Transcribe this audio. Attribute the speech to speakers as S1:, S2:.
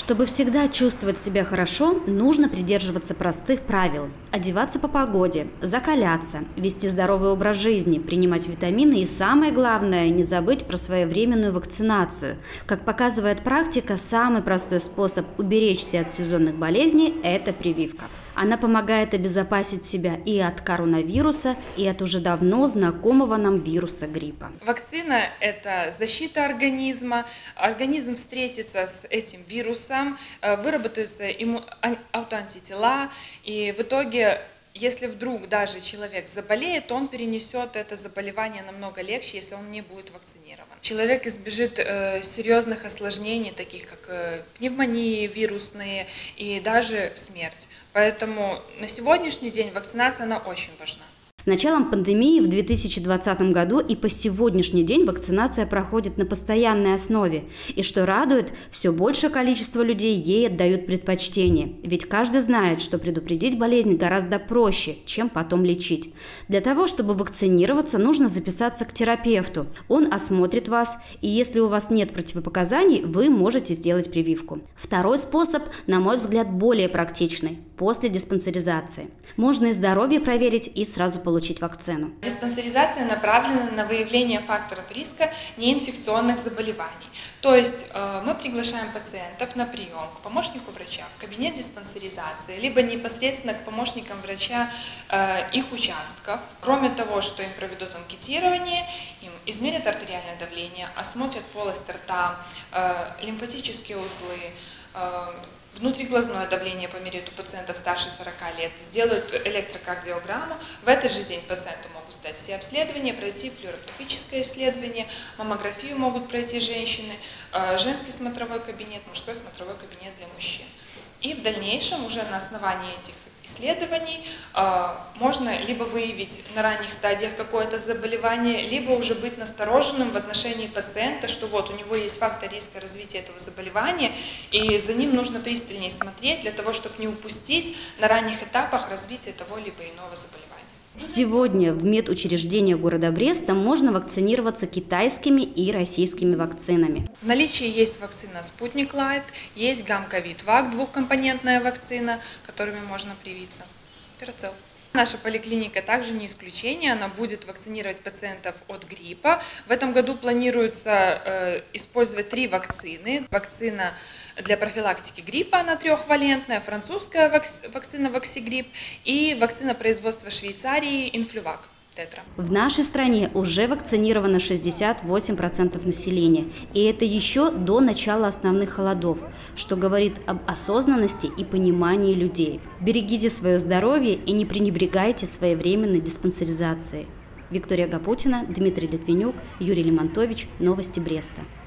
S1: Чтобы всегда чувствовать себя хорошо, нужно придерживаться простых правил. Одеваться по погоде, закаляться, вести здоровый образ жизни, принимать витамины и, самое главное, не забыть про своевременную вакцинацию. Как показывает практика, самый простой способ уберечься от сезонных болезней – это прививка. Она помогает обезопасить себя и от коронавируса, и от уже давно знакомого нам вируса гриппа.
S2: Вакцина – это защита организма. Организм встретится с этим вирусом, выработаются аутоантитела, и в итоге, если вдруг даже человек заболеет, то он перенесет это заболевание намного легче, если он не будет вакцинирован. Человек избежит серьезных осложнений, таких как пневмонии вирусные и даже смерть. Поэтому на сегодняшний день вакцинация, она очень важна.
S1: С началом пандемии в 2020 году и по сегодняшний день вакцинация проходит на постоянной основе. И что радует, все большее количество людей ей отдают предпочтение. Ведь каждый знает, что предупредить болезнь гораздо проще, чем потом лечить. Для того, чтобы вакцинироваться, нужно записаться к терапевту. Он осмотрит вас, и если у вас нет противопоказаний, вы можете сделать прививку. Второй способ, на мой взгляд, более практичный – после диспансеризации. Можно и здоровье проверить, и сразу получить вакцину.
S2: Диспансеризация направлена на выявление факторов риска неинфекционных заболеваний. То есть мы приглашаем пациентов на прием к помощнику врача в кабинет диспансеризации, либо непосредственно к помощникам врача их участков. Кроме того, что им проведут анкетирование, им измерят артериальное давление, осмотрят полость рта, лимфатические узлы, внутриглазное давление померяют у пациентов старше 40 лет, сделают электрокардиограмму. В этот же день пациенты могут сдать все обследования, пройти флюорографическое исследование, маммографию могут пройти женщины, женский смотровой кабинет, мужской смотровой кабинет для мужчин. И в дальнейшем уже на основании этих исследований можно либо выявить на ранних стадиях какое-то заболевание, либо уже быть настороженным в отношении пациента, что вот у него есть фактор риска развития этого заболевания, и за ним нужно пристальнее смотреть для того, чтобы не упустить на ранних этапах развития того либо иного заболевания.
S1: Сегодня в медучреждениях города Бреста можно вакцинироваться китайскими и российскими вакцинами.
S2: В наличии есть вакцина «Спутник Лайт», есть гам-ковид-вак, двухкомпонентная вакцина, которыми можно привиться. Ферацел. Наша поликлиника также не исключение, она будет вакцинировать пациентов от гриппа. В этом году планируется использовать 3 вакцины. Вакцина для профилактики гриппа, она трехвалентная, французская вакцина «Ваксигрипп» и вакцина производства Швейцарии «Инфлювак».
S1: В нашей стране уже вакцинировано 68% населения, и это еще до начала основных холодов, что говорит об осознанности и понимании людей. Берегите свое здоровье и не пренебрегайте своевременной диспансеризацией. Виктория Гапутина, Дмитрий Литвинюк, Юрий Лимонтович. Новости Бреста.